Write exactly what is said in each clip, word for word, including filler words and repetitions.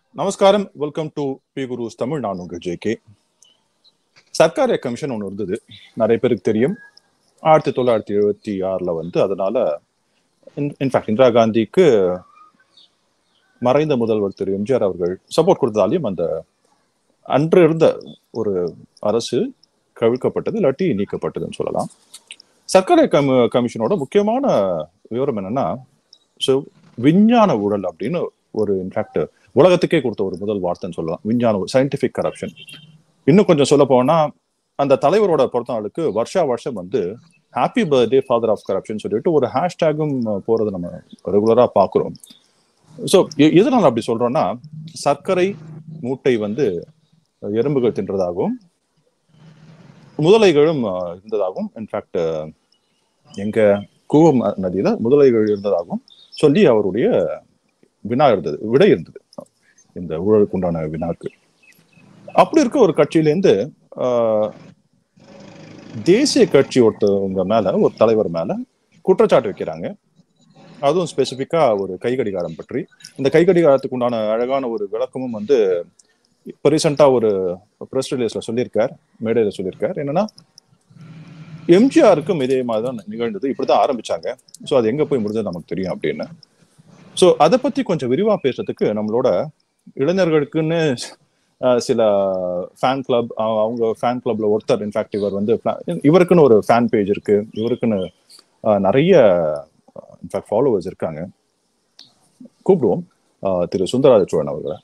நமஸ்காரம். Welcome to PGurus தமிழ். நான் உங்கள் ஜே கே. சர்க்காரிய கமிஷன் ஒன்று இருந்தது, நிறைய பேருக்கு தெரியும். ஆயிரத்தி தொள்ளாயிரத்தி எழுபத்தி ஆறுல வந்து அதனால இன்ஃபேக்ட் இந்திரா காந்திக்கு மறைந்த முதல்வர் திரு எம்ஜிஆர் அவர்கள் சப்போர்ட் கொடுத்ததாலையும் அந்த அன்று இருந்த ஒரு அரசு கவிழ்க்கப்பட்டது, இல்லாட்டி நீக்கப்பட்டதுன்னு சொல்லலாம். சர்க்காரிய கம் கமிஷனோட முக்கியமான விவரம் என்னன்னா, ஸோ விஞ்ஞான ஊழல் அப்படின்னு ஒரு இன்ஃபேக்ட் உலகத்துக்கே கொடுத்த ஒரு முதல் வார்த்தைன்னு சொல்லலாம். விஞ்ஞான சயின்டிபிக் கரப்ஷன். இன்னும் கொஞ்சம் சொல்ல போனா அந்த தலைவரோட பொறுத்த நாளுக்கு வருஷா வருஷம் வந்து happy birthday father of corruption சொல்லிட்டு ஒரு ஹேஷ்டேகும் போறது நம்ம ரெகுலரா பாக்குறோம். ஸோ எதனால அப்படி சொல்றோம்னா, சர்க்கரை மூட்டை வந்து எறும்புகள் தின்றதாகவும் முதலைகளும் இருந்ததாகவும், இன்ஃபேக்ட் எங்க கூவம் நதியில முதலைகள் இருந்ததாகவும் சொல்லி அவருடைய வினா இருந்தது, விடை இருந்தது இந்த ஊழலுக்கு உண்டான வினாக்கு. அப்படி இருக்க ஒரு கட்சியிலேருந்து ஆஹ் தேசிய கட்சி ஒருத்தவங்க மேல, ஒரு தலைவர் மேல குற்றச்சாட்டு வைக்கிறாங்க. அதுவும் ஸ்பெசிபிக்கா ஒரு கை கடிகாரம் பற்றி. இந்த கை கடிகாரத்துக்கு உண்டான அழகான ஒரு விளக்கமும் வந்து இப்போ ரீசெண்டா ஒரு ப்ரெஸ் ரிலீஸ்ல சொல்லியிருக்கார், மேடையில சொல்லியிருக்கார். என்னன்னா, எம்ஜிஆருக்கும் இதே மாதிரி தான் நிகழ்ந்தது, இப்படிதான் ஆரம்பிச்சாங்க, ஸோ அது எங்க போய் முடிஞ்சது நமக்கு தெரியும் அப்படின்னு. ஸோ அதை பத்தி கொஞ்சம் விரிவா பேசுறதுக்கு நம்மளோட இளைஞர்களுக்குன்னு சில ஃபேன் கிளப், அவங்க ஃபேன் கிளப்ல ஒருத்தர், இன்ஃபேக்ட் இவர் வந்து இவருக்குன்னு ஒரு ஃபேன் பேஜ் இருக்கு, இவருக்குன்னு நிறைய இன்ஃபேக்ட் ஃபாலோவர்ஸ் இருக்காங்க. கூப்பிடுவோம் திரு சுந்தரராஜ சோழன் அவர்களை.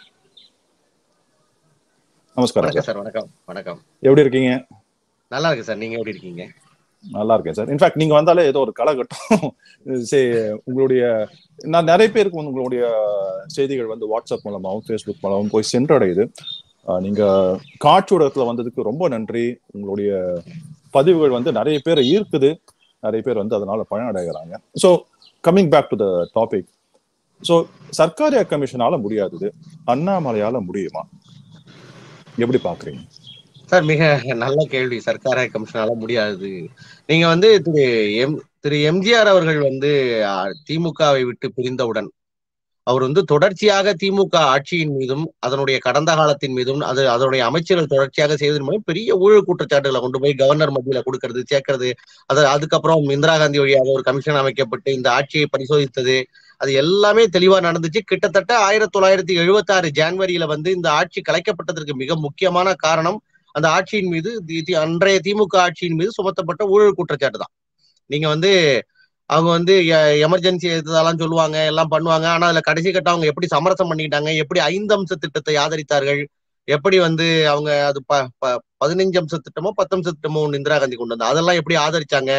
நமஸ்காரம் சார். வணக்கம். வணக்கம். எப்படி இருக்கீங்க? நல்லா இருக்கு சார். நீங்க எப்படி இருக்கீங்க? நல்லா இருக்கேன் சார். இன்ஃபேக்ட் நீங்க வந்தாலே ஏதோ ஒரு காலகட்டம். சரி, உங்களுடைய நான் நிறைய பேருக்கு வந்து உங்களுடைய செய்திகள் வந்து வாட்ஸ்அப் மூலமாகவும் ஃபேஸ்புக் மூலமாகவும் போய் சென்றடையுது. நீங்க காட்சி ஊடகத்துல வந்ததுக்கு ரொம்ப நன்றி. உங்களுடைய பதிவுகள் வந்து நிறைய பேர் ஈர்க்குது, நிறைய பேர் வந்து அதனால பயனடைகிறாங்க. So coming back to the topic. So Sarkaria கமிஷனால முடியாதது அண்ணாமலையால முடியுமா? எப்படி பாக்குறீங்க சார்? மிக நல்ல கேள்வி. சர்க்காரிய கமிஷனால முடியாது. நீங்க வந்து திரு எம் திரு எம்ஜிஆர் அவர்கள் வந்து திமுகவை விட்டு பிரிந்தவுடன் அவர் வந்து தொடர்ச்சியாக திமுக ஆட்சியின் மீதும் அதனுடைய கடந்த காலத்தின் மீதும் அது அதனுடைய அமைச்சர்கள் தொடர்ச்சியாக செய்வதன் மூலம் பெரிய ஊழல் குற்றச்சாட்டுகளை கொண்டு போய் கவர்னர் மத்தியில கொடுக்கறது, சேர்க்கறது. அது அதுக்கப்புறம் இந்திரா காந்தி வழியாக ஒரு கமிஷன் அமைக்கப்பட்டு இந்த ஆட்சியை பரிசோதித்தது, அது எல்லாமே தெளிவா நடந்துச்சு. கிட்டத்தட்ட ஆயிரத்தி தொள்ளாயிரத்தி எழுபத்தி ஆறு ஜான்வரியில வந்து இந்த ஆட்சி கலைக்கப்பட்டதற்கு மிக முக்கியமான காரணம் அந்த ஆட்சியின் மீது, அன்றைய திமுக ஆட்சியின் மீது சுமத்தப்பட்ட ஊழல் குற்றச்சாட்டு தான். நீங்க வந்து அவங்க வந்து எமர்ஜென்சி இதெல்லாம் சொல்லுவாங்க, எல்லாம் பண்ணுவாங்க. ஆனா அதுல கடைசி கட்ட அவங்க எப்படி சமரசம் பண்ணிக்கிட்டாங்க, எப்படி ஐந்து அம்ச திட்டத்தை ஆதரித்தார்கள், எப்படி வந்து அவங்க அது ப பதினைஞ்சு அம்ச திட்டமோ பத்து அம்ச திட்டமோ ஒன்று இந்திரா காந்தி கொண்டு வந்தா, அதெல்லாம் எப்படி ஆதரிச்சாங்க,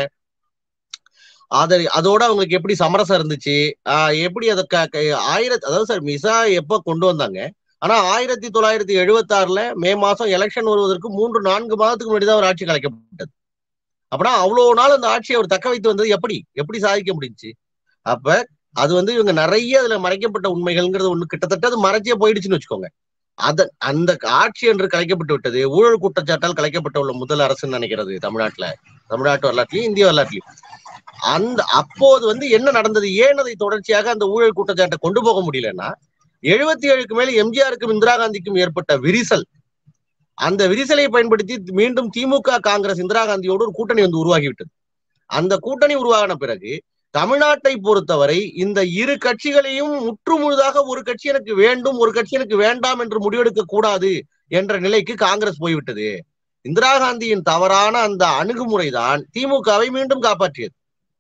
ஆதரி அதோட அவங்களுக்கு எப்படி சமரசம் இருந்துச்சு, ஆஹ் எப்படி அதை ஆயிரத்தி அதாவது சார் மிசா எப்ப கொண்டு வந்தாங்க. ஆனா ஆயிரத்தி தொள்ளாயிரத்தி எழுபத்தி ஆறுல மே மாசம் எலெக்ஷன் வருவதற்கு மூன்று நான்கு மாதத்துக்கு முன்னாடிதான் ஒரு ஆட்சி கலைக்கப்பட்டது. அப்படின்னா அவ்வளவு நாள் அந்த ஆட்சியை அவர் தக்க வைத்து வந்தது எப்படி எப்படி சாதிக்க முடிஞ்சுச்சு? அப்ப அது வந்து இவங்க நிறைய அதுல மறைக்கப்பட்ட உண்மைகள்ங்கிறது ஒண்ணு கிட்டத்தட்ட அது மறைச்சே போயிடுச்சுன்னு வச்சுக்கோங்க. அத அந்த ஆட்சி என்று கலைக்கப்பட்டு விட்டது. ஊழல் குற்றச்சாட்டால் கலைக்கப்பட்ட உள்ள முதல் அரசுன்னு நினைக்கிறது தமிழ்நாட்டுல, தமிழ்நாட்டு வரலாற்றுலயும் இந்திய வரலாற்றுலயும். அந்த அப்போது வந்து என்ன நடந்தது, ஏன் அதை தொடர்ச்சியாக அந்த ஊழல் குற்றச்சாட்டை கொண்டு போக முடியலன்னா, எழுபத்தி ஏழுக்கு மேல எம்ஜிஆருக்கும் இந்திரா காந்திக்கும் ஏற்பட்ட விரிசல், அந்த விரிசலை பயன்படுத்தி மீண்டும் திமுக காங்கிரஸ் இந்திரா காந்தியோடு ஒரு கூட்டணி வந்து உருவாகிவிட்டது. அந்த கூட்டணி உருவாகின பிறகு தமிழ்நாட்டை பொறுத்தவரை இந்த இரு கட்சிகளையும் முற்று முழுதாக ஒரு கட்சி எனக்கு வேண்டும், ஒரு கட்சி எனக்கு வேண்டாம் என்று முடிவெடுக்க கூடாது என்ற நிலைக்கு காங்கிரஸ் போய்விட்டது. இந்திரா காந்தியின் தவறான அந்த அணுகுமுறைதான் திமுகவை மீண்டும் காப்பாற்றியது.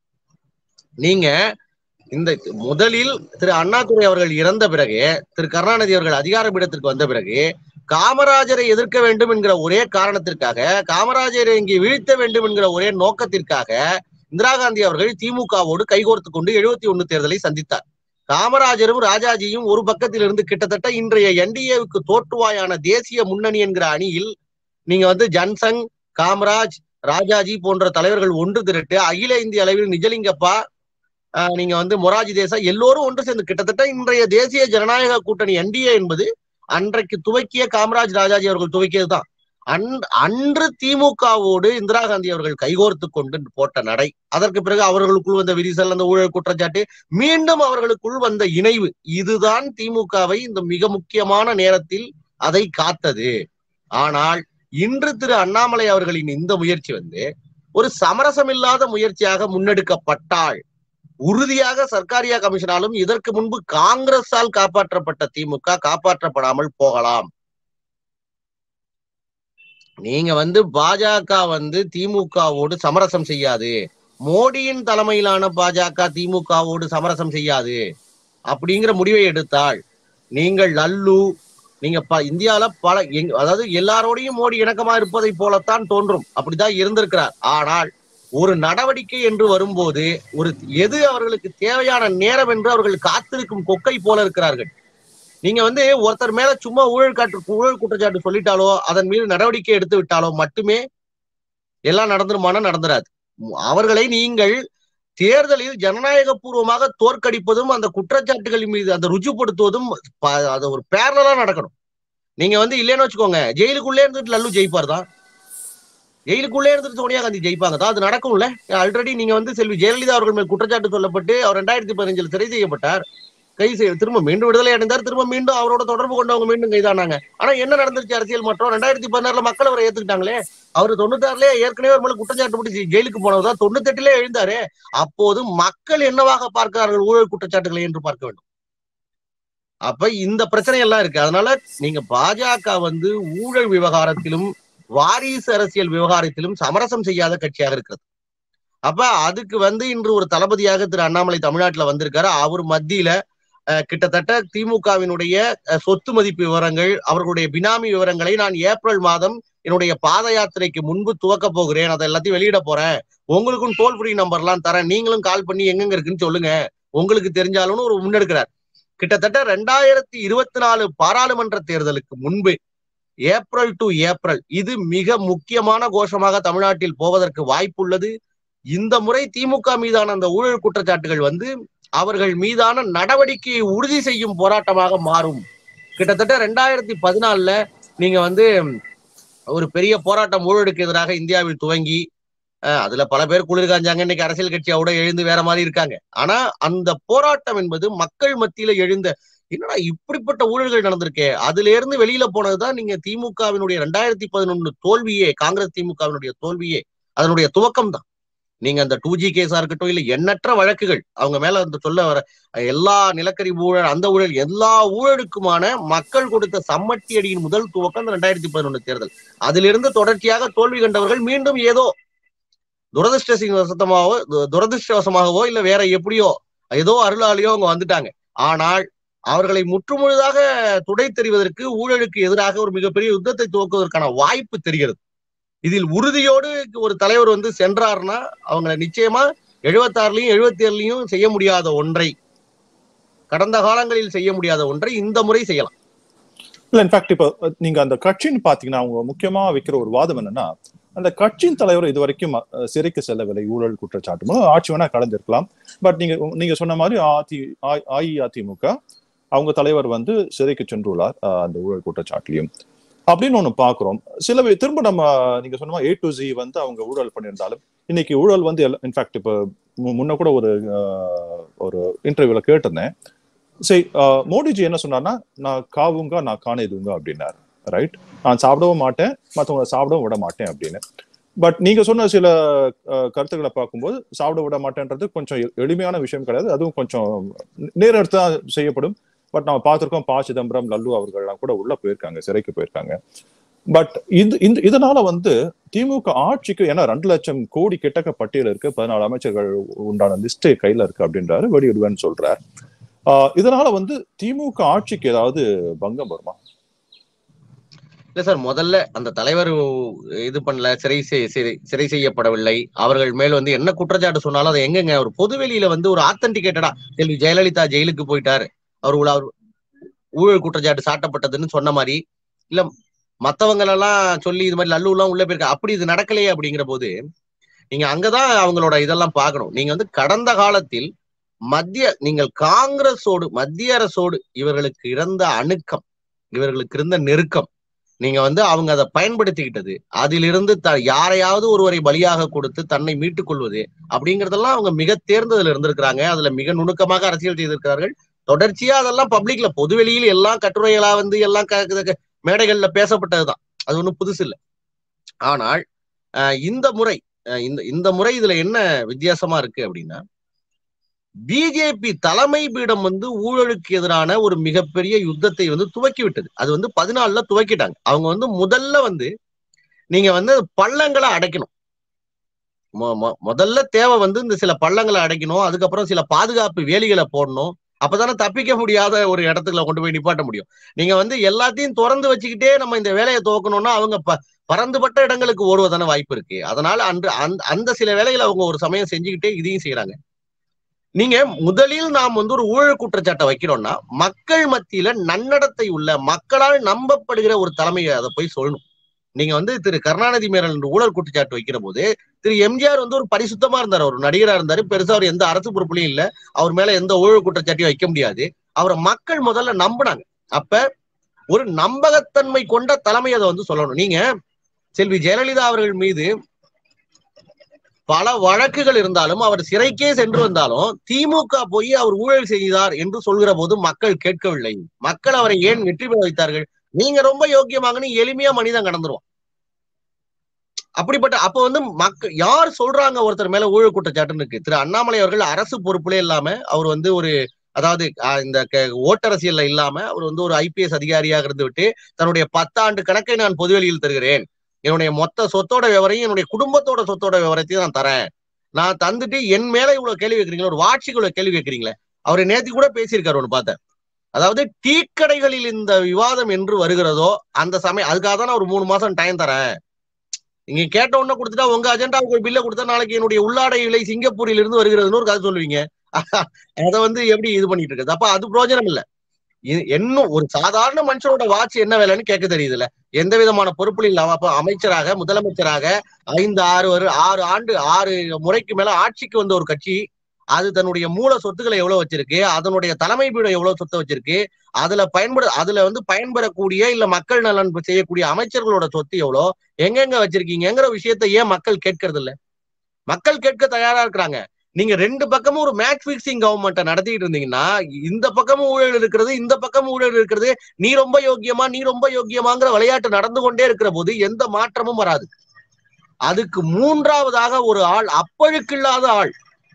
நீங்க இந்த முதலில் திரு அண்ணாதுரை அவர்கள் இறந்த பிறகு, திரு கருணாநிதி அவர்கள் அதிகார பீடத்திற்கு வந்த பிறகு, காமராஜரை எதிர்க்க வேண்டும் என்கிற ஒரே காரணத்திற்காக, காமராஜரை இங்கே வீழ்த்த வேண்டும் என்கிற ஒரே நோக்கத்திற்காக இந்திரா காந்தி அவர்கள் திமுகவோடு கைகோர்த்து கொண்டு எழுபத்தி ஒண்ணு தேர்தலை சந்தித்தார். காமராஜரும் ராஜாஜியும் ஒரு பக்கத்தில் இருந்து கிட்டத்தட்ட இன்றைய என்டிஏவுக்கு தோற்றுவாயான தேசிய முன்னணி என்கிற அணியில் நீங்க வந்து ஜன்சங், காமராஜ், ராஜாஜி போன்ற தலைவர்கள் ஒன்று திரட்டு அகில இந்திய அளவில் நிஜலிங்கப்பா, நீங்க வந்து மொராஜி தேசாய் எல்லோரும் ஒன்று சேர்ந்து கிட்டத்தட்ட இன்றைய தேசிய ஜனநாயக கூட்டணி என்டிஏ என்பது அன்றைக்கு துவக்கிய காமராஜ் ராஜாஜி அவர்கள் துவக்கியதுதான். அன் அன்று திமுகவோடு இந்திரா காந்தி அவர்கள் கைகோர்த்து கொண்டு போட்ட நடை, அதற்கு பிறகு அவர்களுக்குள் வந்த விரிசல், அந்த ஊழல் குற்றச்சாட்டு, மீண்டும் அவர்களுக்குள் வந்த இணைவு, இதுதான் திமுகவை இந்த மிக முக்கியமான நேரத்தில் அதை காத்தது. ஆனால் இன்று திரு அண்ணாமலை அவர்களின் இந்த முயற்சி வந்து ஒரு சமரசம் இல்லாத முயற்சியாக முன்னெடுக்கப்பட்டால் உறுதியாக சர்க்காரியா கமிஷனாலும் இதற்கு முன்பு காங்கிரஸால் காப்பாற்றப்பட்ட திமுக காப்பாற்றப்படாமல் போகலாம். நீங்க வந்து பாஜக வந்து திமுகவோடு சமரசம் செய்யாது, மோடியின் தலைமையிலான பாஜக திமுகவோடு சமரசம் செய்யாது அப்படிங்கிற முடிவை எடுத்தால் நீங்கள் லல்லு, நீங்க இந்தியாவில பல அதாவது எல்லாரோடையும் மோடி இணக்கமா இருப்பதை போலத்தான் தோன்றும், அப்படிதான் இருந்திருக்கிறார். ஆனால் ஒரு நடவடிக்கை என்று வரும்போது ஒரு எது அவர்களுக்கு தேவையான நேரம் என்று அவர்கள் காத்திருக்கும் கொக்கை போல இருக்கிறார்கள். நீங்க வந்து ஒருத்தர் மேல சும்மா ஊழல் காட்டு ஊழல் குற்றச்சாட்டு சொல்லிட்டாலோ அதன் மீது நடவடிக்கை எடுத்து விட்டாலோ மட்டுமே எல்லாம் நடந்துருமானா நடந்துராது. அவர்களை நீங்கள் தேர்தலில் ஜனநாயக பூர்வமாக தோற்கடிப்பதும் அந்த குற்றச்சாட்டுகளின் மீது அந்த ருஜுப்படுத்துவதும் அது ஒரு பேரலா நடக்கணும். நீங்க வந்து இல்லைன்னு வச்சுக்கோங்க, ஜெயிலுக்குள்ளே இருந்துட்டு லல்லு ஜெயிப்பார் தான், ஜெயிலுக்குள்ளே இருந்துட்டு சோனியா காந்தி ஜெயிப்பாங்க தான், அது நடக்கும்ல. ஆல்ரெடி நீங்க வந்து செல்வி ஜெயலலிதா அவர்கள் மேல் குற்றச்சாட்டு சொல்லப்பட்டு அவர் ரெண்டாயிரத்தி பதினஞ்சுல சிறை செய்யப்பட்டார், கை செய்ய திரும்ப மீண்டும் விடுதலை அடைந்தார், திரும்ப மீண்டும் அவரோட தொடர்பு கொண்டவங்க மீண்டும் கைதானாங்க. ஆனா என்ன நடந்துருச்சு அரசியல் மாற்றம்? ரெண்டாயிரத்தி பதினாறுல மக்கள் அவரை ஏத்துக்கிட்டாங்களே. அவர் தொண்ணூத்தாறுலயே ஏற்கனவே ஒரு மேல குற்றச்சாட்டு போட்டு ஜெயிலுக்கு போனவர்தான், தொண்ணூத்தி எட்டுல எழுந்தாரு. அப்போது மக்கள் என்னவாக பார்க்கிறார்கள் ஊழல் குற்றச்சாட்டுகளை என்று பார்க்க வேண்டும். அப்ப இந்த பிரச்சனை எல்லாம் இருக்கு. அதனால நீங்க பாஜக வந்து ஊழல் விவகாரத்திலும் வாரிசு அரசியல் விவகாரத்திலும் சமரசம் செய்யாத கட்சியாக இருக்கிறது. அப்ப அதுக்கு வந்து இன்று ஒரு தளபதியாக திரு அண்ணாமலை தமிழ்நாட்டுல வந்திருக்காரு. அவர் மத்தியில கிட்டத்தட்ட திமுகவினுடைய சொத்து மதிப்பு விவரங்கள், அவர்களுடைய பினாமி விவரங்களை நான் ஏப்ரல் மாதம் என்னுடைய பாத யாத்திரைக்கு முன்பு துவக்க போகிறேன், அதை எல்லாத்தையும் வெளியிட போறேன், உங்களுக்கும் டோல் ஃப்ரீ நம்பர் எல்லாம் தரேன், நீங்களும் கால் பண்ணி எங்கெங்க இருக்குன்னு சொல்லுங்க, உங்களுக்கு தெரிஞ்சாலும் ஒரு முன்னெடுக்கிறார். கிட்டத்தட்ட ரெண்டாயிரத்தி இருபத்தி நாலு பாராளுமன்ற தேர்தலுக்கு முன்பு ஏப்ரல் டு ஏப்ரல் இது மிக முக்கியமான கோஷமாக தமிழ்நாட்டில் போவதற்கு வாய்ப்புள்ளது. இந்த முறை திமுக மீதான அந்த ஊழல் குற்றச்சாட்டுகள் வந்து அவர்கள் மீதான நடவடிக்கையை உறுதி செய்யும் போராட்டமாக மாறும். கிட்டத்தட்ட ரெண்டாயிரத்தி பதினாலுல நீங்க வந்து ஒரு பெரிய போராட்டம் ஊழலுக்கு எதிராக இந்தியாவில் துவங்கி அதுல பல பேர் குளிர் காஞ்சாங்க, இன்னைக்கு அரசியல் கட்சியோட எழுந்து வேற மாதிரி இருக்காங்க. ஆனா அந்த போராட்டம் என்பது மக்கள் மத்தியில எழுந்த என்னடா இப்படிப்பட்ட ஊழல்கள் நடந்திருக்கே, அதுல இருந்து வெளியில போனதுதான் நீங்க திமுகவினுடைய ரெண்டாயிரத்தி பதினொன்னு தோல்வியே, காங்கிரஸ் திமுகவினுடைய தோல்வியே அதனுடைய துவக்கம் தான். நீங்க அந்த டூ ஜி கேஸா இருக்கட்டும், இல்ல எண்ணற்ற வழக்குகள் அவங்க மேல அந்த சொல்ல வர எல்லா நிலக்கரி ஊழல், அந்த ஊழல், எல்லா ஊழலுக்குமான மக்கள் கொடுத்த சம்மட்டி அடியின் முதல் துவக்கம் அந்த ரெண்டாயிரத்தி பதினொன்னு தேர்தல். அதிலிருந்து தொடர்ச்சியாக தோல்வி கண்டவர்கள் மீண்டும் ஏதோ துரதிருஷ்டவசமாவோ துரதிருஷ்டவசமாகவோ இல்ல வேற எப்படியோ ஏதோ அருளாலேயோ அவங்க வந்துட்டாங்க. ஆனால் அவர்களை முற்றுமுழுதாக துடை தெரிவதற்கு ஊழலுக்கு எதிராக ஒரு மிகப்பெரிய யுத்தத்தை துவக்குவதற்கான வாய்ப்பு தெரிகிறது. இதில் உறுதியோடு ஒரு தலைவர் வந்து சென்றார்னா அவங்களை நிச்சயமா எழுபத்தி ஆறுலயும் எழுபத்தி ஏழுலயும் செய்ய முடியாத ஒன்றை, கடந்த காலங்களில் செய்ய முடியாத ஒன்றை இந்த முறை செய்யலாம். இல்ல இன்ஃபேக்ட் இப்ப நீங்க அந்த கட்சின்னு பாத்தீங்கன்னா அவங்க முக்கியமா வைக்கிற ஒரு வாதம் என்னன்னா, அந்த கட்சியின் தலைவர் இது வரைக்கும் சிறைக்கு செல்லவில்லை, ஊழல் குற்றச்சாட்டு மூலம் ஆட்சி வேணா கலந்திருக்கலாம். பட் நீங்க நீங்க சொன்ன மாதிரி அதி அஇஅதிமுக அவங்க தலைவர் வந்து சிறைக்கு சென்றுள்ளார் அந்த ஊழல் குற்றச்சாட்டுலையும் அப்படின்னு ஒண்ணு பாக்குறோம். சில திரும்ப நம்ம நீங்க சொன்ன ஏ டு ஜி வந்து அவங்க ஊழல் பண்ணியிருந்தாலும் இன்னைக்கு ஊழல் வந்து இன்ஃபேக்ட் இப்ப முன்ன கூட ஒரு ஒரு இன்டர்வியூல கேட்டிருந்தேன். சரி, மோடிஜி என்ன சொன்னார்னா, நான் காவுங்க நான் காணேதுங்க அப்படின்னாரு. ரைட், நான் சாப்பிடவும் மாட்டேன், மற்றவங்களை சாப்பிடவும் விட மாட்டேன் அப்படின்னு. பட் நீங்க சொன்ன சில கருத்துக்களை பார்க்கும்போது சாப்பிட விட மாட்டேன்றது கொஞ்சம் எளிமையான விஷயம் கிடையாது, அதுவும் கொஞ்சம் நேரெடுத்து தான் செய்யப்படும். பட் நம்ம பார்த்திருக்கோம், ப சிதம்பரம், லல்லு அவர்கள்லாம் கூட உள்ள போயிருக்காங்க, சிறைக்கு போயிருக்காங்க. பட் இது இந்த இதனால வந்து திமுக ஆட்சிக்கு, ஏன்னா ரெண்டு லட்சம் கோடி கிட்டக்க பட்டியல் இருக்கு, பதினாலு அமைச்சர்கள் உண்டான லிஸ்ட் கையில இருக்கு அப்படின்றாரு, வெளியிடுவேன்னு சொல்றாரு. ஆஹ் இதனால வந்து திமுக ஆட்சிக்கு ஏதாவது பங்கம் வருமா? இல்ல சார், முதல்ல அந்த தலைவர் இது பண்ணல, சிறை சிறை செய்யப்படவில்லை, அவர்கள் மேல் வந்து என்ன குற்றச்சாட்டு சொன்னாலும் அதை எங்கெங்க ஒரு பொதுவெளியில வந்து ஒரு ஆத்தன்டிகேட்டடா செல்வி ஜெயலலிதா ஜெயிலுக்கு போயிட்டாரு, அவர் ஊழல் குற்றச்சாட்டு சாட்டப்பட்டதுன்னு சொன்ன மாதிரி, இல்ல மத்தவங்க எல்லாம் சொல்லி இது மாதிரி லல்லு எல்லாம் உள்ள போயிருக்க, அப்படி இது நடக்கலையே அப்படிங்கிற போது நீங்க அங்கதான் அவங்களோட இதெல்லாம் பார்க்கணும். நீங்க வந்து கடந்த காலத்தில் மத்திய நீங்கள் காங்கிரஸோடு மத்திய அரசோடு இவர்களுக்கு இருந்த அணுக்கம், இவர்களுக்கு இருந்த நெருக்கம், நீங்க வந்து அவங்க அதை பயன்படுத்திக்கிட்டது, அதிலிருந்து த யாரையாவது ஒருவரை பலியாக கொடுத்து தன்னை மீட்டுக் கொள்வது அப்படிங்கறதெல்லாம் அவங்க மிக தேர்ந்ததுல இருந்திருக்கிறாங்க. அதுல மிக நுணுக்கமாக அரசியல் செய்திருக்கிறார்கள். தொடர்ச்சியா அதெல்லாம் பப்ளிக்ல பொதுவெளியில் எல்லாம் கட்டுரைகளா வந்து எல்லாம் மேடைகள்ல பேசப்பட்டதுதான். அது ஒண்ணும் புதுசு இல்லை. ஆனால் இந்த முறை இந்த இந்த முறை இதுல என்ன வித்தியாசமா இருக்கு அப்படின்னா, பிஜேபி தலைமை பீடம் வந்து ஊழலுக்கு எதிரான ஒரு மிகப்பெரிய யுத்தத்தை வந்து துவக்கி விட்டது. அது வந்து பதினாலுல துவக்கிட்டாங்க. அவங்க வந்து முதல்ல வந்து நீங்க வந்து பள்ளங்களை அடைக்கணும். முதல்ல தேவை வந்து இந்த சில பள்ளங்களை அடைக்கணும். அதுக்கப்புறம் சில பாதுகாப்பு வேலிகளை போடணும். அப்பதானே தப்பிக்க முடியாத ஒரு இடத்துல கொண்டு போய் நிப்பாட்ட முடியும். நீங்க வந்து எல்லாத்தையும் திறந்து வச்சுக்கிட்டே நம்ம இந்த வேலையை துவக்கணும்னா அவங்க பறந்துபட்ட இடங்களுக்கு ஓடுவதான வாய்ப்பு இருக்கு. அதனால அன்று அந்த சில வேலைகளை அவங்க ஒரு சமயம் செஞ்சுக்கிட்டே இதையும் செய்யறாங்க. நீங்க முதலில் நாம் வந்து ஒரு ஊழல் குற்றச்சாட்டை வைக்கிறோம்னா மக்கள் மத்தியில நன்னடத்தை உள்ள மக்களால் நம்பப்படுகிற ஒரு தலைமையை அதை போய் சொல்லணும். நீங்க வந்து திரு கருணாநிதி மேல ஊழல் குற்றச்சாட்டு வைக்கிற போது திரு எம்ஜிஆர் வந்து ஒரு பரிசுத்தமா இருந்தார். ஒரு நடிகரா இருந்தாரு. பெருசா அவர் எந்த அரசு பொறுப்புலையும் இல்ல. அவர் மேல எந்த ஊழல் குற்றச்சாட்டையும் வைக்க முடியாது. அவரை மக்கள் முதல்ல நம்பினாங்க. அப்ப ஒரு நம்பகத்தன்மை கொண்ட தலைமை அதை வந்து சொல்லணும். நீங்க செல்வி ஜெயலலிதா அவர்கள் மீது பல வழக்குகள் இருந்தாலும் அவர் சிறைக்கே சென்று வந்தாலும் திமுக போய் அவர் ஊழல் செய்தார் என்று சொல்கிற போது மக்கள் கேட்கவில்லை. மக்கள் அவரை ஏன் வெற்றி பெற வைத்தார்கள்? நீங்க ரொம்ப யோக்கியமாகனு எளிமையா மனிதன் கடந்துருவான். அப்படிப்பட்ட அப்ப வந்து மக்கள் யார் சொல்றாங்க ஒருத்தர் மேல ஊழல் குற்றச்சாட்டுன்னு இருக்கு. திரு அண்ணாமலை அவர்கள் அரசு பொறுப்புலே இல்லாம அவர் வந்து ஒரு அதாவது இந்த ஓட்டரசியல்ல இல்லாம அவர் வந்து ஒரு ஐபிஎஸ் அதிகாரியாக இருந்து விட்டு தன்னுடைய பத்தாண்டு கணக்கை நான் பொதுவெளியில் தருகிறேன், என்னுடைய மொத்த சொத்தோட விவரையும் என்னுடைய குடும்பத்தோட சொத்தோட விவரத்தையும் நான் தரேன், நான் தந்துட்டு என் மேல இவ்வளவு கேள்வி கேட்கறீங்களா, ஒரு வாட்சிக்கு இவ்வளவு கேள்வி கேட்கறீங்களே. அவரை நேத்தி கூட பேசியிருக்காரு ஒண்ணு பார்த்தேன். அதாவது டீ கடைகளில் இந்த விவாதம் என்று வருகிறதோ அந்த சமயம் அதுக்காக தான் நான் ஒரு மூணு மாசம் டைம் தரேன். நீங்க கேட்ட உடனே கொடுத்துட்டா உங்க அஜெண்டாவுக்கு ஒரு பில்ல கொடுத்தா நாளைக்கு என்னுடைய உள்ளாடை விலை சிங்கப்பூரில் இருந்து வருகிறதுன்னு ஒரு கதை சொல்லுவீங்க. அதை வந்து எப்படி இது பண்ணிட்டு இருக்குது? அப்ப அது பிரயோஜனம் இல்லை. இன்னும் ஒரு சாதாரண மனுஷனோட வாட்ச் என்ன வேலைன்னு கேட்க தெரியுதுல்ல. எந்த விதமான பொறுப்புல இல்லாம அப்ப அமைச்சராக முதலமைச்சராக ஐந்து ஆறு ஆறு ஆண்டு ஆறு முறைக்கு மேல ஆட்சிக்கு வந்த ஒரு கட்சி அது தன்னுடைய மூல சொத்துக்களை எவ்வளவு வச்சிருக்கு, அதனுடைய தலைமை பீடம் எவ்வளவு சொத்தை வச்சிருக்கு, அதுல பயன்பட அதுல வந்து பயன்பெறக்கூடிய இல்ல மக்கள் நலன் செய்யக்கூடிய அமைச்சர்களோட சொத்து எவ்வளோ, எங்கெங்க வச்சிருக்கீங்கிற விஷயத்த ஏன் மக்கள் கேட்கறது இல்ல? மக்கள் கேட்க தயாரா இருக்கிறாங்க. நீங்க ரெண்டு பக்கமும் ஒரு மேட்ச் பிக்சிங் கவர்மெண்ட்டை நடத்திட்டு இருந்தீங்கன்னா இந்த பக்கமும் ஊழல் இருக்கிறது இந்த பக்கமும் ஊழல் இருக்கிறது, நீ ரொம்ப யோக்கியமா நீ ரொம்ப யோக்கியமாங்கிற விளையாட்டு நடந்து கொண்டே இருக்கிற போது எந்த மாற்றமும் வராது. அதுக்கு மூன்றாவதாக ஒரு ஆள் அப்பழுக்கு இல்லாத ஆள்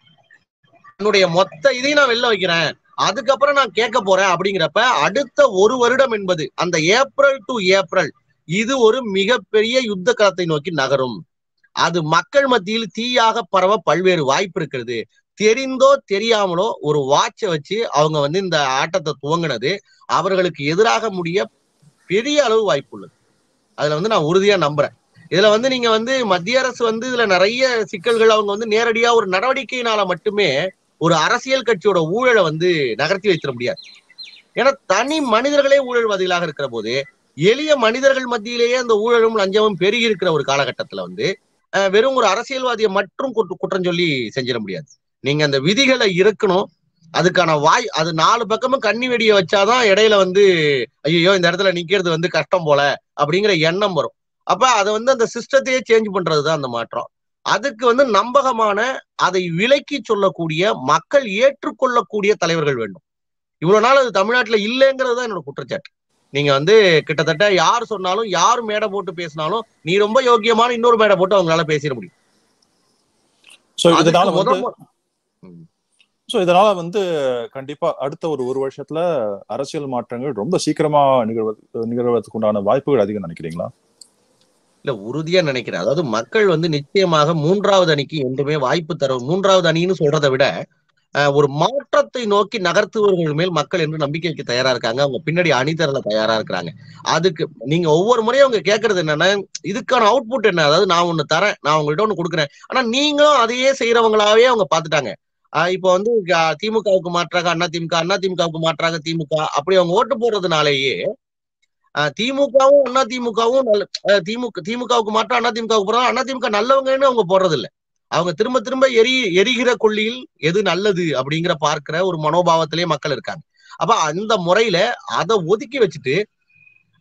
என்னுடைய மொத்த இதையும் நான் வெளில வைக்கிறேன், அதுக்கப்புறம் நான் கேட்க போறேன் அப்படிங்கிறப்ப அடுத்த ஒரு வருடம் என்பது அந்த ஏப்ரல் டு ஏப்ரல் இது ஒரு மிகப்பெரிய யுத்த களத்தை நோக்கி நகரும். அது மக்கள் மத்தியில் தீயாக பரவ பல்வேறு வாய்ப்பு இருக்கிறது. தெரிந்தோ தெரியாமலோ ஒரு வாட்சை வச்சு அவங்க வந்து இந்த ஆட்டத்தை துவங்கினது அவர்களுக்கு எதிராக முடிய பெரிய அளவு வாய்ப்பு உள்ளது. அதுல வந்து நான் உறுதியா நம்புறேன். இதுல வந்து நீங்க வந்து மத்திய அரசு வந்து இதுல நிறைய சிக்கல்கள் அவங்க வந்து நேரடியா ஒரு நடவடிக்கையினால மட்டுமே ஒரு அரசியல் கட்சியோட ஊழலை வந்து நகர்த்தி வைத்திட முடியாது. ஏன்னா தனி மனிதர்களே ஊழல்வாதிகளாக இருக்கிற போது எளிய மனிதர்கள் மத்தியிலேயே அந்த ஊழலும் லஞ்சமும் பெருகி இருக்கிற ஒரு காலகட்டத்துல வந்து வெறும் ஒரு அரசியல்வாதியை மட்டும் குற்றம் சொல்லி செஞ்சிட முடியாது. நீங்க அந்த விதிகளை இருக்கணும். அதுக்கான வாய் அது நாலு பக்கமும் கண்ணி வெடியை வச்சாதான் இடையில வந்து ஐயோ இந்த இடத்துல நிக்கிறது வந்து கஷ்டம் போல அப்படிங்கிற எண்ணம் வரும். அப்ப அதை வந்து அந்த சிஸ்டத்தையே சேஞ்ச் பண்றதுதான் அந்த மாற்றம். அதுக்கு வந்து நம்பகமான அதை விலக்கி சொல்லக்கூடிய மக்கள் ஏற்றுக்கொள்ளக்கூடிய தலைவர்கள் வேண்டும். இவ்வளவு நாள் அது தமிழ்நாட்டுல இல்லைங்கிறது தான் என்னோட குற்றச்சாட்டு. நீங்க வந்து கிட்டத்தட்ட யார் சொன்னாலும் யார் மேடை போட்டு பேசினாலும் நீ ரொம்ப யோக்கியமான இன்னொரு மேடை போட்டு அவங்களால பேசிட முடியும். இதனால வந்து கண்டிப்பா அடுத்த ஒரு ஒரு வருஷத்துல அரசியல் மாற்றங்கள் ரொம்ப சீக்கிரமா நிகழ்வது நிகழ்வதற்கு உண்டான வாய்ப்புகள் அதிகம் நினைக்கிறீங்களா? இல்ல உறுதியா நினைக்கிறேன். அதாவது மக்கள் வந்து நிச்சயமாக மூன்றாவது அணிக்கு என்றுமே வாய்ப்பு தரும். மூன்றாவது அணின்னு சொல்றதை விட ஒரு மாற்றத்தை நோக்கி நகர்த்துவர்கள் மேல் மக்கள் என்று நம்பிக்கைக்கு தயாரா இருக்காங்க. அவங்க பின்னாடி அணிதரல தயாரா இருக்கிறாங்க. அதுக்கு நீங்க ஒவ்வொரு முறையும் அவங்க கேட்கறது என்னன்னா இதுக்கான அவுட்புட் என்ன, அதாவது நான் ஒண்ணு தரேன், நான் உங்கள்கிட்ட ஒண்ணு கொடுக்குறேன், ஆனா நீங்களும் அதையே செய்யறவங்களாவே அவங்க பாத்துட்டாங்க. ஆஹ் இப்ப வந்து திமுகவுக்கு மாற்றாக அண்ணா திமுக அண்ணா திமுகவுக்கு மாற்றாக திமுக அப்படி அவங்க ஓட்டு போடுறதுனாலேயே திமுகவும் அண்ணா திமுகவும் நல்ல திமுக திமுகவுக்கு மாற்றம் அண்ணா திமுகவுக்கு போறாங்க, அண்ணா திமுக நல்லவங்கன்னு அவங்க போடுறது இல்லை. அவங்க திரும்ப திரும்ப எரி எரிகிற கொள்ளியில் எது நல்லது அப்படிங்கிற பார்க்கிற ஒரு மனோபாவத்திலேயே மக்கள் இருக்காங்க. அப்ப அந்த முறையில அதை ஒதுக்கி வச்சுட்டு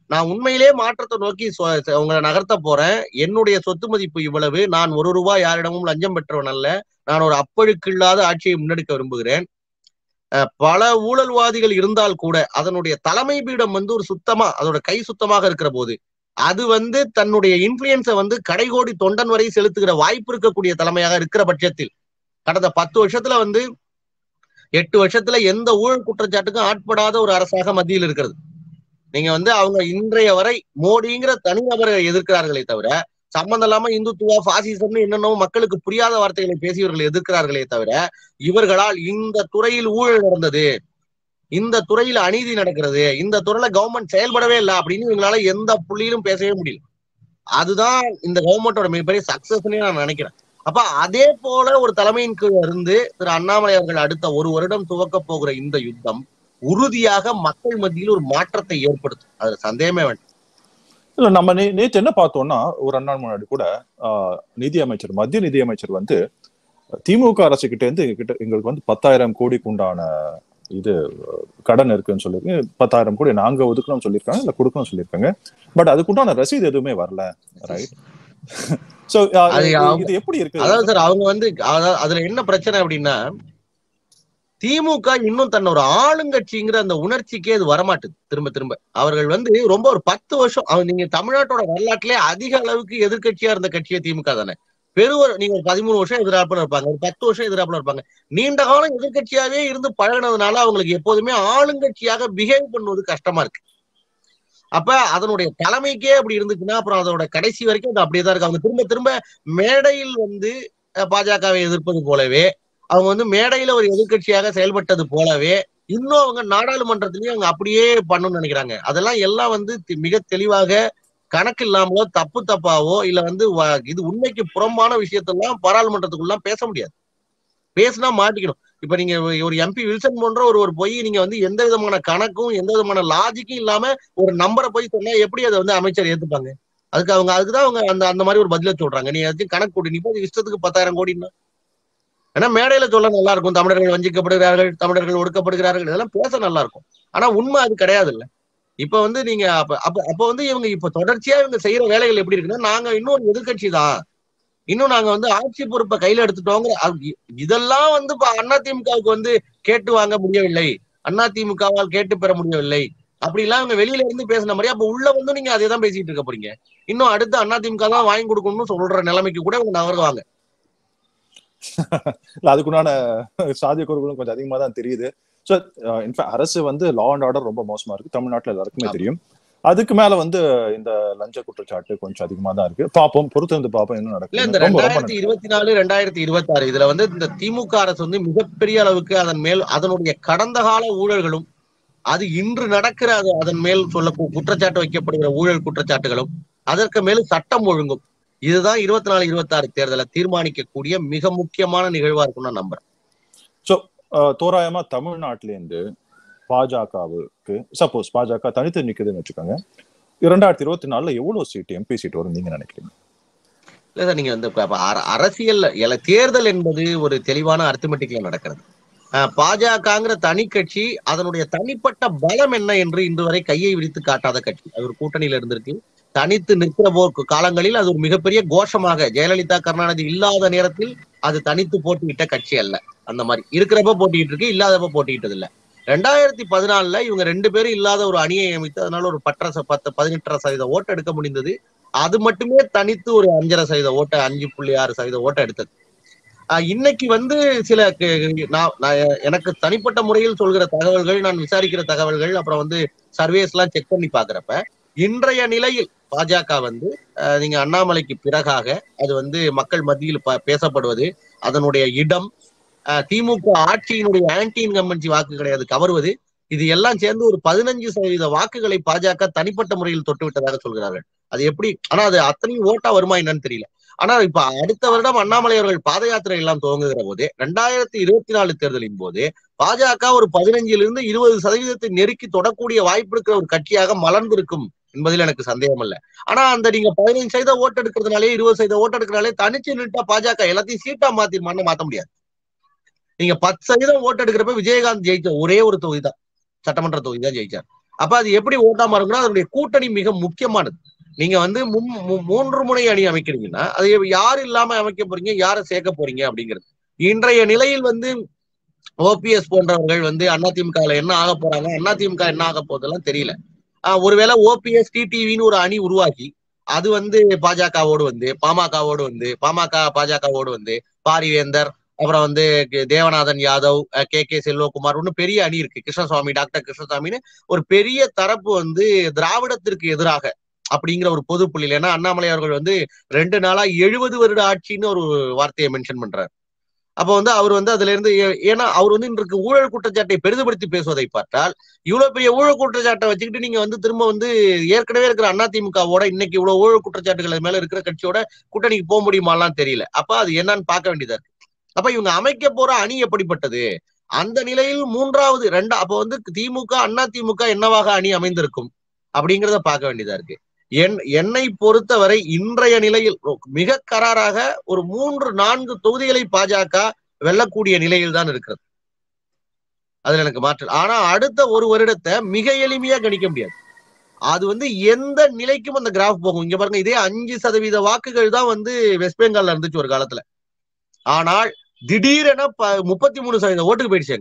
நான் உண்மையிலே மாற்றத்தை நோக்கி உங்களை நகர்த்த போறேன், என்னுடைய சொத்து மதிப்பு இவ்வளவு, நான் ஒரு ரூபாய் யாரிடமும் லஞ்சம் பெற்றவன் அல்ல, நான் ஒரு அப்பழுக்கில்லாத ஆட்சியை முன்னெடுக்க விரும்புகிறேன், பல ஊழல்வாதிகள் இருந்தால் கூட அதனுடைய தலைமை பீடம் வந்து ஒரு சுத்தமா அதோட கை சுத்தமாக இருக்கிற போது அது வந்து தன்னுடைய இன்ஃபுளுன்ஸை வந்து கடைகோடி தொண்டன் வரை செலுத்துகிற வாய்ப்பு இருக்கக்கூடிய தலைமையாக இருக்கிற பட்சத்தில் கடந்த பத்து வருஷத்துல வந்து எட்டு வருஷத்துல எந்த ஊழல் குற்றச்சாட்டுக்கும் ஆட்படாத ஒரு அரசாக மத்தியில் இருக்கிறது. நீங்க வந்து அவங்க இன்றைய வரை மோடிங்கிற தனிநபரை எதிர்க்கிறார்களே தவிர சம்பந்தம் இல்லாம இந்துத்துவா பாசிசம்னு என்னென்னோ மக்களுக்கு புரியாத வார்த்தைகளை பேசியவர்கள் எதிர்க்கிறார்களே தவிர இவர்களால் இந்த துறையில் ஊழல் நடந்தது, இந்த துறையில் அநீதி நடக்கிறது, இந்த துறையில கவர்மெண்ட் செயல்படவே இல்லை அப்படின்னு இவங்களால எந்த புள்ளியிலும் பேசவே முடியல. அதுதான் இந்த கவர்மெண்டோட மிகப்பெரிய சக்சஸ்னே நான் நினைக்கிறேன். அப்ப அதே போல ஒரு தலைமையின் கீழ் இருந்து திரு அண்ணாமலை அவர்கள் அடுத்த ஒரு வருடம் துவக்க போகிற இந்த யுத்தம் உறுதியாக மக்கள் மத்தியில் ஒரு மாற்றத்தை ஏற்படுத்தும், அதுல சந்தேகமே வேண்டாம். இல்ல நம்ம நே நேற்று என்ன பார்த்தோம்னா ஒரு அண்ணா முன்னாடி கூட ஆஹ் நிதி அமைச்சர் மத்திய நிதி அமைச்சர் வந்து திமுக அரசு கிட்ட இருந்து எங்ககிட்ட எங்களுக்கு வந்து பத்தாயிரம் கோடிக்கு உண்டான இது கடன் இருக்குன்னு சொல்லியிருக்கு, பத்தாயிரம் கோடி நாங்க ஒதுக்கணும்னு சொல்லியிருக்காங்க, இல்ல கொடுக்கணும்னு சொல்லியிருக்காங்க, பட் அதுக்குண்டான ரசீது எதுவுமே வரல. ரைட். சோ இது எப்படி இருக்கு? அதாவது சார் அவங்க வந்து அதுல என்ன பிரச்சனை அப்படின்னா திமுக இன்னும் தன்னை ஒரு ஆளுங்கட்சிங்கிற அந்த உணர்ச்சிக்கே அது வரமாட்டுது. திரும்ப திரும்ப அவர்கள் வந்து ரொம்ப ஒரு பத்து வருஷம் நீங்க தமிழ்நாட்டோட வரலாற்றிலே அதிக அளவுக்கு எதிர்கட்சியா இருந்த கட்சியே திமுக தானே. பெருவர் நீங்க ஒரு பதிமூணு வருஷம் எதிராப்புல இருப்பாங்க, ஒரு பத்து வருஷம் எதிராப்புல இருப்பாங்க. நீண்ட காலம் எதிர்கட்சியாவே இருந்து பழகினதுனால அவங்களுக்கு எப்போதுமே ஆளுங்கட்சியாக பிஹேவ் பண்ணுவது கஷ்டமா இருக்கு. அப்ப அதனுடைய தலைமைக்கே அப்படி இருந்துச்சுன்னா அப்புறம் அதோட கடைசி வரைக்கும் அது அப்படியே தான் இருக்கு. அவங்க திரும்ப திரும்ப மேடையில் வந்து பாஜகவை எதிர்ப்பது போலவே அவங்க வந்து மேடையில ஒரு எதிர்கட்சியாக செயல்பட்டது போலவே இன்னும் அவங்க நாடாளுமன்றத்திலயும் அவங்க அப்படியே பண்ணணும்னு நினைக்கிறாங்க. அதெல்லாம் எல்லாம் வந்து மிக தெளிவாக கணக்கு இல்லாமலோ தப்பு தப்பாவோ இல்ல வந்து இது உண்மைக்கு புறம்பான விஷயத்தெல்லாம் பாராளுமன்றத்துக்குள்ள பேச முடியாது. பேசினா மாட்டிக்கணும். இப்ப நீங்க ஒரு எம்பி வில்சன் போன்ற ஒரு ஒரு பொய் நீங்க வந்து எந்த விதமான கணக்கும் எந்த விதமான லாஜிக்கும் இல்லாம ஒரு நம்பரை போய் சொன்னா எப்படி அதை வந்து அமைச்சர் ஏத்துப்பாங்க? அதுக்கு அவங்க அதுக்குதான் அவங்க அந்த அந்த மாதிரி ஒரு பதில சொல்றாங்க. நீ ஏதாச்சும் கணக்கு கூட்டி நீ போய் இஷ்டத்துக்கு பத்தாயிரம் கோடினா ஏன்னா மேடையில சொல்ல நல்லா இருக்கும், தமிழர்கள் வஞ்சிக்கப்படுகிறார்கள், தமிழர்கள் ஒடுக்கப்படுகிறார்கள், இதெல்லாம் பேச நல்லா இருக்கும். ஆனா உண்மை அது கிடையாது இல்ல. இப்ப வந்து நீங்க அப்ப அப்ப அப்ப வந்து இவங்க இப்ப தொடர்ச்சியா இவங்க செய்யற வேலைகள் எப்படி இருக்குன்னா நாங்க இன்னொரு எதிர்கட்சி தான், இன்னும் நாங்க வந்து ஆட்சி பொறுப்பை கையில எடுத்துட்டோங்கிற இதெல்லாம் வந்து அதிமுகவுக்கு வந்து கேட்டு வாங்க முடியவில்லை, அதிமுகவால் கேட்டு பெற முடியவில்லை அப்படி எல்லாம் இவங்க வெளியில இருந்து பேசின மாதிரி அப்ப உள்ள வந்து நீங்க அதே தான் பேசிட்டு இருக்க போறீங்க. இன்னும் அடுத்து அதிமுக தான் வாங்கி கொடுக்கணும்னு சொல்ற நிலைமைக்கு கூட இவங்க நகருவாங்க. அதுக்குண்டான சாத்தியக்கூறுகளும் கொஞ்சம் அதிகமா தான் தெரியுது. ஸோ இன்ஃபேக்ட் அரசு வந்து லா அண்ட் ஆர்டர் ரொம்ப மோசமா இருக்கு, தமிழ்நாட்டில் எல்லாருக்குமே தெரியும். அதுக்கு மேல வந்து இந்த லஞ்ச குற்றச்சாட்டு கொஞ்சம் அதிகமா தான் இருக்கு. பாப்போம், பொறுத்து வந்து பாப்போம் என்ன நடக்கும். இந்த ரெண்டாயிரத்தி இருபத்தி நாலு ரெண்டாயிரத்தி இருபத்தி ஆறு இதுல வந்து இந்த திமுக அரசு வந்து மிகப்பெரிய அளவுக்கு அதன் மேல் அதனுடைய கடந்த கால ஊழல்களும் அது இன்று நடக்கிற அது அதன் மேல் சொல்ல குற்றச்சாட்டு வைக்கப்படுகிற ஊழல் குற்றச்சாட்டுகளும் அதற்கு மேலும் சட்டம் ஒழுங்கும் இதுதான் இருபத்தி நாலு இருபத்தி ஆறு தேர்தலை தீர்மானிக்கக்கூடிய மிக முக்கியமான நிகழ்வா இருக்கும் நான் நம்புறேன். சோ தோராயமா தமிழ்நாட்டில இருந்து பாஜகவுக்கு சப்போஸ் பாஜக தனித்து நிக்குதுன்னு வச்சுக்கோங்க, இரண்டாயிரத்தி இருபத்தி நாலுல எவ்வளவு சீட் எம்பி சீட் வரும் நீங்க நினைக்கிறீங்க? இல்ல சார், நீங்க வந்து அரசியல் தேர்தல் என்பது ஒரு தெளிவான அர்த்தமெட்டிக்ல நடக்கிறது. பாஜகங்கிற தனி கட்சி அதனுடைய தனிப்பட்ட பலம் என்ன என்று இன்று வரை கையை விரித்து காட்டாத கட்சி. அது ஒரு கூட்டணியில இருந்திருக்கு. தனித்து நிற்கிற போக்கு காலங்களில் அது ஒரு மிகப்பெரிய கோஷமாக ஜெயலலிதா கருணாநிதி இல்லாத நேரத்தில் அது தனித்து போட்டியிட்ட கட்சி அல்ல. அந்த மாதிரி இருக்கிறப்ப போட்டிட்டு இருக்கு, இல்லாதப்ப போட்டிட்டது இல்லை. ரெண்டாயிரத்தி பதினாலுல இவங்க ரெண்டு பேரும் இல்லாத ஒரு அணியை அமைத்து அதனால ஒரு பற்றரை பத்து பதினெட்டரை சதவீத ஓட்டை எடுக்க முடிந்தது. அது மட்டுமே தனித்து ஒரு அஞ்சரை சதவீத ஓட்டை அஞ்சு புள்ளி ஆறு சதவீத ஓட்டை எடுத்தது. இன்னைக்கு வந்து சில நான் எனக்கு தனிப்பட்ட முறையில் சொல்கிற தகவல்கள், நான் விசாரிக்கிற தகவல்கள், அப்புறம் வந்து சர்வேஸ் எல்லாம் செக் பண்ணி பாக்குறப்ப இன்றைய நிலையில் பாஜக வந்து நீங்க அண்ணாமலைக்கு பிறகாக அது வந்து மக்கள் மத்தியில் பேசப்படுவது, அதனுடைய இடம், திமுக ஆட்சியினுடைய ஆன்டி இன்கம்பன்சி வாக்கு கிடையாது கவர்வது, இது எல்லாம் சேர்ந்து ஒரு பதினஞ்சு சதவீத வாக்குகளை பாஜக தனிப்பட்ட முறையில் தொட்டு விட்டதாக சொல்கிறார்கள். அது எப்படி, ஆனா அது அத்தனையும் ஓட்டா வருமா என்னன்னு தெரியல. ஆனா இப்ப அடுத்த வருடம் அண்ணாமலை அவர்கள் பாத யாத்திரை எல்லாம் துவங்குகிற போது ரெண்டாயிரத்தி இருபத்தி நாலு தேர்தலின் போது பாஜக ஒரு பதினஞ்சுல இருந்து இருபது சதவீதத்தை நெருக்கி தொடக்கூடிய வாய்ப்பு இருக்கிற ஒரு கட்சியாக மலர்ந்திருக்கும் என்பதில் எனக்கு சந்தேகம் இல்லை. ஆனா அந்த நீங்க பதினைஞ்சு சதவீத ஓட்டு எடுக்கிறதுனாலே இருபது சதவீத ஓட்டு எடுக்கிறனாலே தனிச்சு நின்றா பாஜக எல்லாத்தையும் சீட்டா மாத்தி மாத்த முடியாது. நீங்க பத்து சதவீதம் ஓட்டு எடுக்கிறப்ப விஜயகாந்த் ஜெயிச்ச ஒரே ஒரு தொகுதி தான், சட்டமன்ற தொகுதி தான் ஜெயிச்சார். அப்ப அது எப்படி ஓட்டாம இருக்குன்னா அதனுடைய கூட்டணி மிக முக்கியமானது. நீங்க வந்து மூன்று முனை அணி அமைக்கிறீங்கன்னா அது யாரு இல்லாம அமைக்க போறீங்க, யாரை சேர்க்க போறீங்க அப்படிங்கிறது. இன்றைய நிலையில் வந்து ஓபிஎஸ் போன்றவர்கள் வந்து அதிமுக என்ன ஆக போறாங்க, அதிமுக என்ன ஆக போதெல்லாம் தெரியல. ஒருவேளை ஓபிஎஸ் டிடிவின்னு ஒரு அணி உருவாக்கி அது வந்து பாஜகவோடு வந்து பாமகவோடு வந்து பாமக பாஜகவோடு வந்து பாரிவேந்தர், அப்புறம் வந்து தேவநாதன் யாதவ், கே கே செல்வகுமார், ஒன்னும் பெரிய அணி இருக்கு, கிருஷ்ணசுவாமி, டாக்டர் கிருஷ்ணசாமின்னு ஒரு பெரிய தரப்பு வந்து திராவிடத்திற்கு எதிராக அப்படிங்கிற ஒரு பொது புள்ளியில். ஏன்னா அண்ணாமலை அவர்கள் வந்து ரெண்டு நாளா எழுபது வருட ஆட்சின்னு ஒரு வார்த்தையை மென்ஷன் பண்றாரு. அப்ப வந்து அவர் வந்து அதுல இருந்து, ஏன்னா அவர் வந்து இன்றைக்கு ஊழல் குற்றச்சாட்டை பெரிதுபடுத்தி பேசுவதை பார்த்தால், இவ்வளவு பெரிய ஊழல் குற்றச்சாட்டை வச்சுக்கிட்டு நீங்க வந்து திரும்ப வந்து ஏற்கனவே இருக்கிற அதிமுகவோட இன்னைக்கு இவ்வளவு ஊழல் குற்றச்சாட்டுகள் மேல இருக்கிற கட்சியோட கூட்டணிக்கு போக முடியுமாலாம் தெரியல. அப்ப அது என்னன்னு பார்க்க வேண்டியதா இருக்கு. அப்ப இவங்க அமைக்க போற அணி எப்படிப்பட்டது, அந்த நிலையில் மூன்றாவது ரெண்டா அப்ப வந்து திமுக அதிமுக என்னவாக அணி அமைந்திருக்கும் அப்படிங்கிறத பார்க்க வேண்டியதா இருக்கு. என் என்னை பொறுத்தவரை இன்றைய நிலையில் மிக கராராக ஒரு மூன்று நான்கு தொகுதிகளை பாஜக வெல்லக்கூடிய நிலையில் தான் இருக்கிறது. அதுல எனக்கு மாற்று. ஆனா அடுத்த ஒரு வருடத்தை மிக எளிமையா கணிக்க முடியாது. அது வந்து எந்த நிலைக்கும் அந்த கிராஃப் போகும். இங்க பாருங்க, இதே அஞ்சு சதவீத வாக்குகள் தான் வந்து வெஸ்ட் பெங்கால்ல இருந்துச்சு ஒரு காலத்துல. ஆனால் திடீரென முப்பத்தி மூணு சதவீதம் ஓட்டுக்கு போயிடுச்சாங்க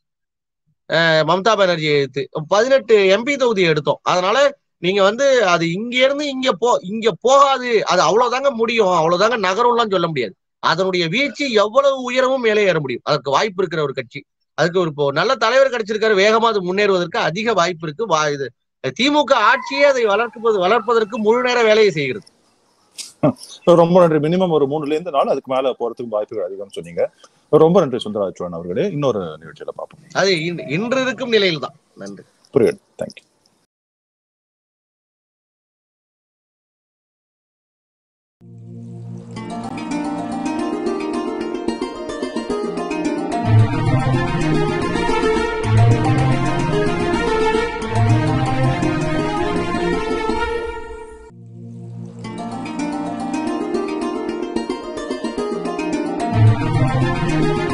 மம்தா பானர்ஜி எடுத்து. பதினெட்டு எம்பி தொகுதியை எடுத்தோம். அதனால நீங்க வந்து அது இங்க இருந்து இங்க போ இங்க போகாது, அது அவ்வளவுதாங்க முடியும், அவ்வளவுதாங்க நகரம்லாம் சொல்ல முடியாது. அதனுடைய வீழ்ச்சி எவ்வளவு உயரமும் மேலே ஏற முடியும். அதுக்கு வாய்ப்பு இருக்கிற ஒரு கட்சி, அதுக்கு ஒரு இப்போ நல்ல தலைவர் கிடைச்சிருக்காரு, வேகமா அது முன்னேறுவதற்கு அதிக வாய்ப்பு இருக்கு. வா இது திமுக ஆட்சியே அதை வளர்ப்பது வளர்ப்பதற்கு முழு நேர வேலையை செய்கிறது. ரொம்ப நன்றி. மினிமம் ஒரு மூணுல இருந்து நாலு அதுக்கு மேல போறதுக்கு வாய்ப்புகள் அதிகம் சொன்னீங்க. ரொம்ப நன்றி சுந்தரராஜன் அவர்களே. இன்னொரு நிகழ்ச்சியில பார்ப்போம். அது இன்று இருக்கும் நிலையில் தான். நன்றி. புரியுது. தேங்க்யூ. Thank you.